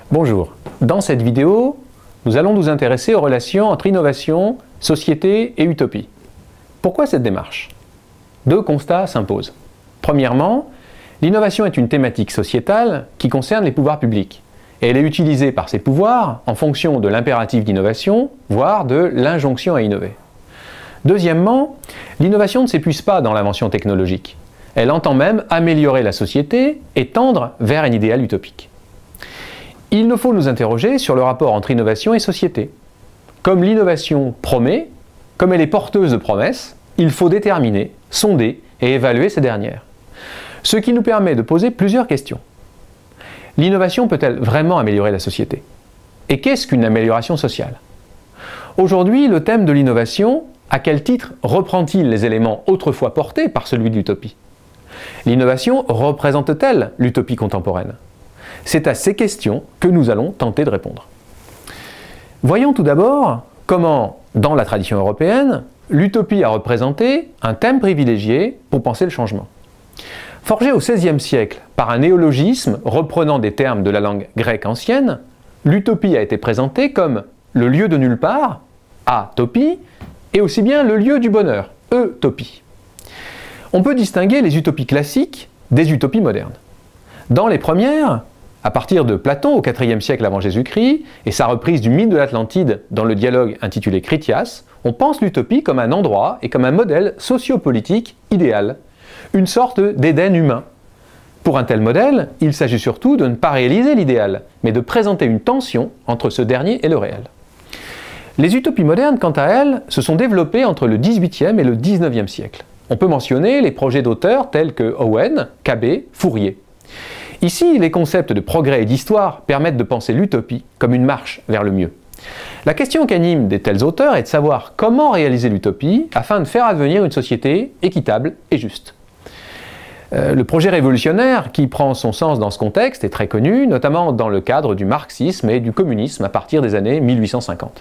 Bonjour, dans cette vidéo, nous allons nous intéresser aux relations entre innovation, société et utopie. Pourquoi cette démarche? Deux constats s'imposent. Premièrement, l'innovation est une thématique sociétale qui concerne les pouvoirs publics. Et elle est utilisée par ces pouvoirs en fonction de l'impératif d'innovation, voire de l'injonction à innover. Deuxièmement, l'innovation ne s'épuise pas dans l'invention technologique. Elle entend même améliorer la société et tendre vers un idéal utopique. Il nous faut nous interroger sur le rapport entre innovation et société. Comme l'innovation promet, comme elle est porteuse de promesses, il faut déterminer, sonder et évaluer ces dernières. Ce qui nous permet de poser plusieurs questions. L'innovation peut-elle vraiment améliorer la société? Et qu'est-ce qu'une amélioration sociale? Aujourd'hui, le thème de l'innovation, à quel titre reprend-il les éléments autrefois portés par celui de l'utopie? L'innovation représente-t-elle l'utopie contemporaine? C'est à ces questions que nous allons tenter de répondre. Voyons tout d'abord comment, dans la tradition européenne, l'utopie a représenté un thème privilégié pour penser le changement. Forgé au XVIe siècle par un néologisme reprenant des termes de la langue grecque ancienne, l'utopie a été présentée comme le lieu de nulle part, atopie, et aussi bien le lieu du bonheur, eutopie. On peut distinguer les utopies classiques des utopies modernes. Dans les premières, à partir de Platon au IVe siècle avant Jésus-Christ et sa reprise du mythe de l'Atlantide dans le dialogue intitulé Critias, on pense l'utopie comme un endroit et comme un modèle sociopolitique idéal, une sorte d'Éden humain. Pour un tel modèle, il s'agit surtout de ne pas réaliser l'idéal, mais de présenter une tension entre ce dernier et le réel. Les utopies modernes, quant à elles, se sont développées entre le XVIIIe et le XIXe siècle. On peut mentionner les projets d'auteurs tels que Owen, Cabet, Fourier. Ici, les concepts de progrès et d'histoire permettent de penser l'utopie comme une marche vers le mieux. La question qu'anime de tels auteurs est de savoir comment réaliser l'utopie afin de faire advenir une société équitable et juste. Le projet révolutionnaire qui prend son sens dans ce contexte est très connu, notamment dans le cadre du marxisme et du communisme à partir des années 1850.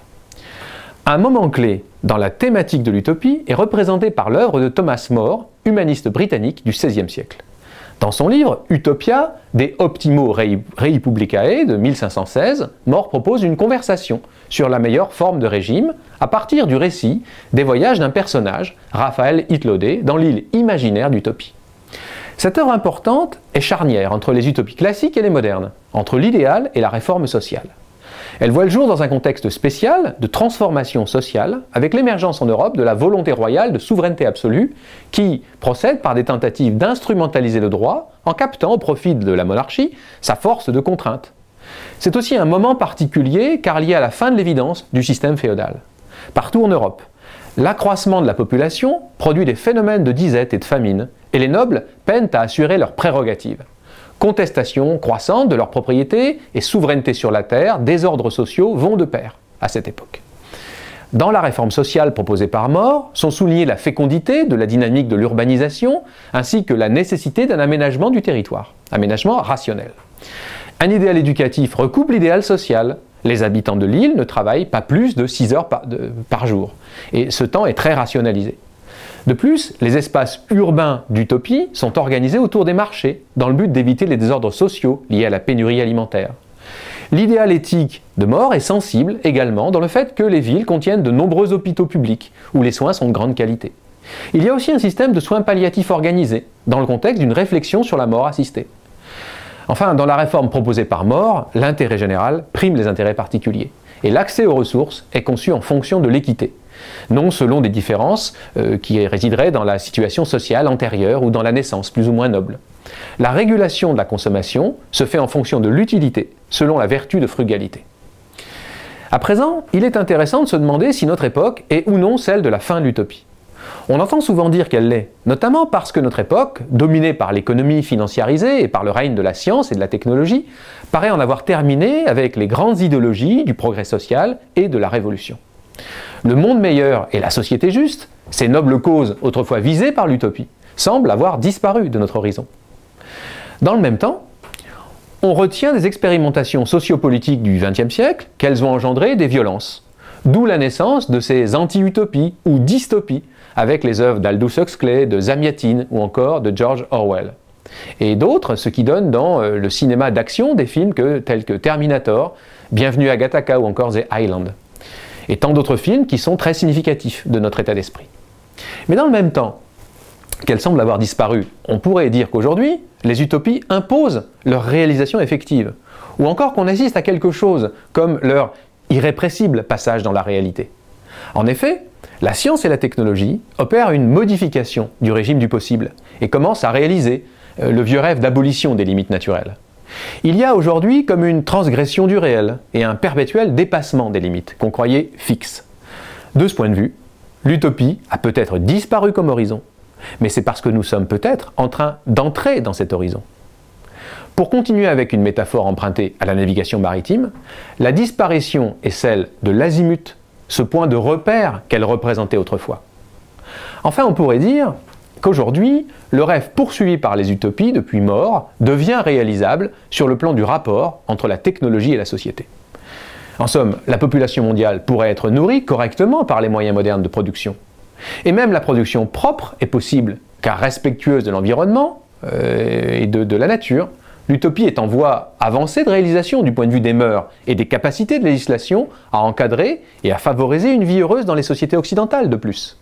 Un moment clé dans la thématique de l'utopie est représenté par l'œuvre de Thomas More, humaniste britannique du XVIe siècle. Dans son livre Utopia, De Optimo Rei Publicae de 1516, More propose une conversation sur la meilleure forme de régime à partir du récit des voyages d'un personnage, Raphaël Itlodé, dans l'île imaginaire d'Utopie. Cette œuvre importante est charnière entre les utopies classiques et les modernes, entre l'idéal et la réforme sociale. Elle voit le jour dans un contexte spécial de transformation sociale, avec l'émergence en Europe de la volonté royale de souveraineté absolue, qui procède par des tentatives d'instrumentaliser le droit en captant au profit de la monarchie sa force de contrainte. C'est aussi un moment particulier car lié à la fin de l'évidence du système féodal. Partout en Europe, l'accroissement de la population produit des phénomènes de disette et de famine, et les nobles peinent à assurer leurs prérogatives. Contestation croissante de leur propriété et souveraineté sur la terre, désordres sociaux vont de pair à cette époque. Dans la réforme sociale proposée par More, sont soulignés la fécondité de la dynamique de l'urbanisation ainsi que la nécessité d'un aménagement du territoire, aménagement rationnel. Un idéal éducatif recoupe l'idéal social. Les habitants de l'île ne travaillent pas plus de 6 heures par jour et ce temps est très rationalisé. De plus, les espaces urbains d'utopie sont organisés autour des marchés, dans le but d'éviter les désordres sociaux liés à la pénurie alimentaire. L'idéal éthique de More est sensible également dans le fait que les villes contiennent de nombreux hôpitaux publics, où les soins sont de grande qualité. Il y a aussi un système de soins palliatifs organisé, dans le contexte d'une réflexion sur la mort assistée. Enfin, dans la réforme proposée par More, l'intérêt général prime les intérêts particuliers, et l'accès aux ressources est conçu en fonction de l'équité. Non selon des différences qui résideraient dans la situation sociale antérieure ou dans la naissance plus ou moins noble. La régulation de la consommation se fait en fonction de l'utilité, selon la vertu de frugalité. À présent, il est intéressant de se demander si notre époque est ou non celle de la fin de l'utopie. On entend souvent dire qu'elle l'est, notamment parce que notre époque, dominée par l'économie financiarisée et par le règne de la science et de la technologie, paraît en avoir terminé avec les grandes idéologies du progrès social et de la révolution. Le monde meilleur et la société juste, ces nobles causes autrefois visées par l'utopie, semblent avoir disparu de notre horizon. Dans le même temps, on retient des expérimentations sociopolitiques du XXe siècle qu'elles ont engendré des violences, d'où la naissance de ces anti-utopies ou dystopies avec les œuvres d'Aldous Huxley, de Zamyatin ou encore de George Orwell. et d'autres ce qui donne dans le cinéma d'action des films tels que Terminator, Bienvenue à Gattaca ou encore The Island. Et tant d'autres films qui sont très significatifs de notre état d'esprit. Mais dans le même temps qu'elles semblent avoir disparu, on pourrait dire qu'aujourd'hui, les utopies imposent leur réalisation effective, ou encore qu'on assiste à quelque chose comme leur irrépressible passage dans la réalité. En effet, la science et la technologie opèrent une modification du régime du possible et commencent à réaliser le vieux rêve d'abolition des limites naturelles. Il y a aujourd'hui comme une transgression du réel et un perpétuel dépassement des limites qu'on croyait fixes. De ce point de vue, l'utopie a peut-être disparu comme horizon, mais c'est parce que nous sommes peut-être en train d'entrer dans cet horizon. Pour continuer avec une métaphore empruntée à la navigation maritime, la disparition est celle de l'azimut, ce point de repère qu'elle représentait autrefois. Enfin, on pourrait dire qu'aujourd'hui, le rêve poursuivi par les utopies depuis mort devient réalisable sur le plan du rapport entre la technologie et la société. En somme, la population mondiale pourrait être nourrie correctement par les moyens modernes de production. Et même la production propre est possible, car respectueuse de l'environnement et de la nature, l'utopie est en voie avancée de réalisation du point de vue des mœurs et des capacités de législation à encadrer et à favoriser une vie heureuse dans les sociétés occidentales de plus.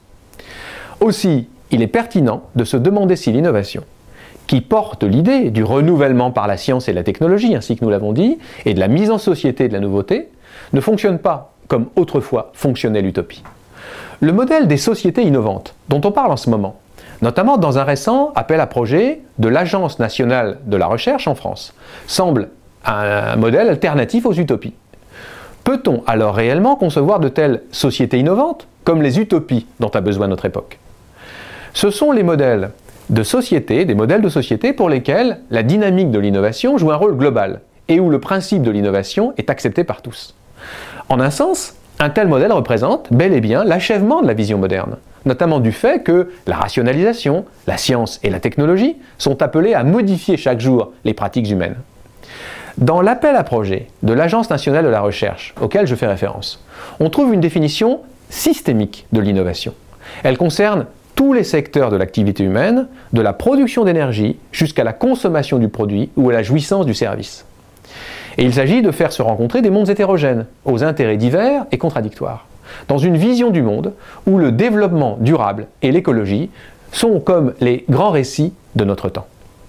Aussi, il est pertinent de se demander si l'innovation, qui porte l'idée du renouvellement par la science et la technologie, ainsi que nous l'avons dit, et de la mise en société de la nouveauté, ne fonctionne pas comme autrefois fonctionnait l'utopie. Le modèle des sociétés innovantes, dont on parle en ce moment, notamment dans un récent appel à projet de l'Agence nationale de la recherche en France, semble un modèle alternatif aux utopies. Peut-on alors réellement concevoir de telles sociétés innovantes comme les utopies dont a besoin notre époque? Ce sont les modèles de société, des modèles de société pour lesquels la dynamique de l'innovation joue un rôle global et où le principe de l'innovation est accepté par tous. En un sens, un tel modèle représente bel et bien l'achèvement de la vision moderne, notamment du fait que la rationalisation, la science et la technologie sont appelées à modifier chaque jour les pratiques humaines. Dans l'appel à projet de l'Agence nationale de la recherche, auquel je fais référence, on trouve une définition systémique de l'innovation. Elle concerne tous les secteurs de l'activité humaine, de la production d'énergie jusqu'à la consommation du produit ou à la jouissance du service. Et il s'agit de faire se rencontrer des mondes hétérogènes, aux intérêts divers et contradictoires, dans une vision du monde où le développement durable et l'écologie sont comme les grands récits de notre temps.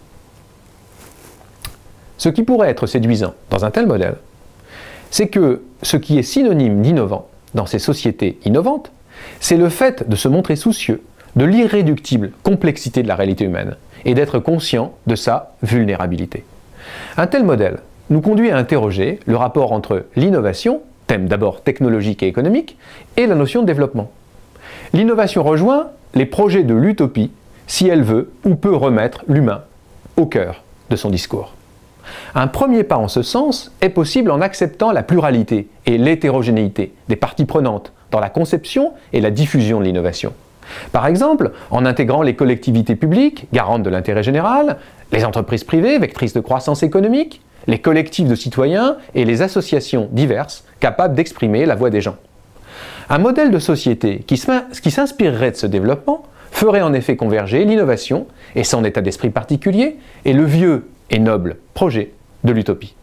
Ce qui pourrait être séduisant dans un tel modèle, c'est que ce qui est synonyme d'innovant dans ces sociétés innovantes, c'est le fait de se montrer soucieux de l'irréductible complexité de la réalité humaine et d'être conscient de sa vulnérabilité. Un tel modèle nous conduit à interroger le rapport entre l'innovation, thème d'abord technologique et économique, et la notion de développement. L'innovation rejoint les projets de l'utopie si elle veut ou peut remettre l'humain au cœur de son discours. Un premier pas en ce sens est possible en acceptant la pluralité et l'hétérogénéité des parties prenantes dans la conception et la diffusion de l'innovation. Par exemple, en intégrant les collectivités publiques, garantes de l'intérêt général, les entreprises privées, vectrices de croissance économique, les collectifs de citoyens et les associations diverses capables d'exprimer la voix des gens. Un modèle de société qui s'inspirerait de ce développement ferait en effet converger l'innovation et son état d'esprit particulier et le vieux et noble projet de l'utopie.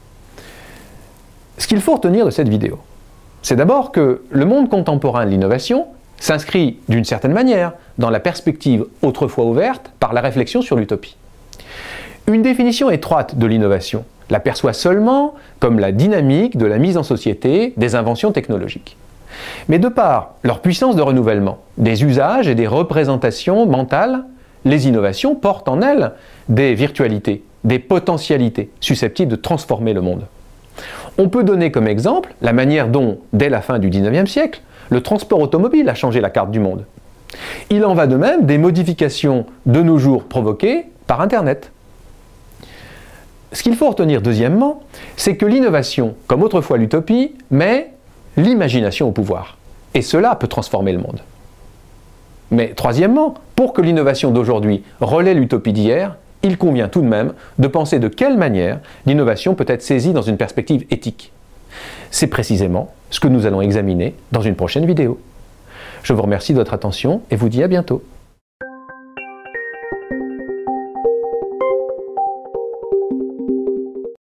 Ce qu'il faut retenir de cette vidéo, c'est d'abord que le monde contemporain de l'innovation s'inscrit d'une certaine manière dans la perspective autrefois ouverte par la réflexion sur l'utopie. Une définition étroite de l'innovation l'aperçoit seulement comme la dynamique de la mise en société des inventions technologiques. Mais de par leur puissance de renouvellement, des usages et des représentations mentales, les innovations portent en elles des virtualités, des potentialités susceptibles de transformer le monde. On peut donner comme exemple la manière dont, dès la fin du XIXe siècle, le transport automobile a changé la carte du monde. Il en va de même des modifications de nos jours provoquées par Internet. Ce qu'il faut retenir deuxièmement, c'est que l'innovation, comme autrefois l'utopie, met l'imagination au pouvoir. Et cela peut transformer le monde. Mais troisièmement, pour que l'innovation d'aujourd'hui relaie l'utopie d'hier, il convient tout de même de penser de quelle manière l'innovation peut être saisie dans une perspective éthique. C'est précisément ce que nous allons examiner dans une prochaine vidéo. Je vous remercie de votre attention et vous dis à bientôt.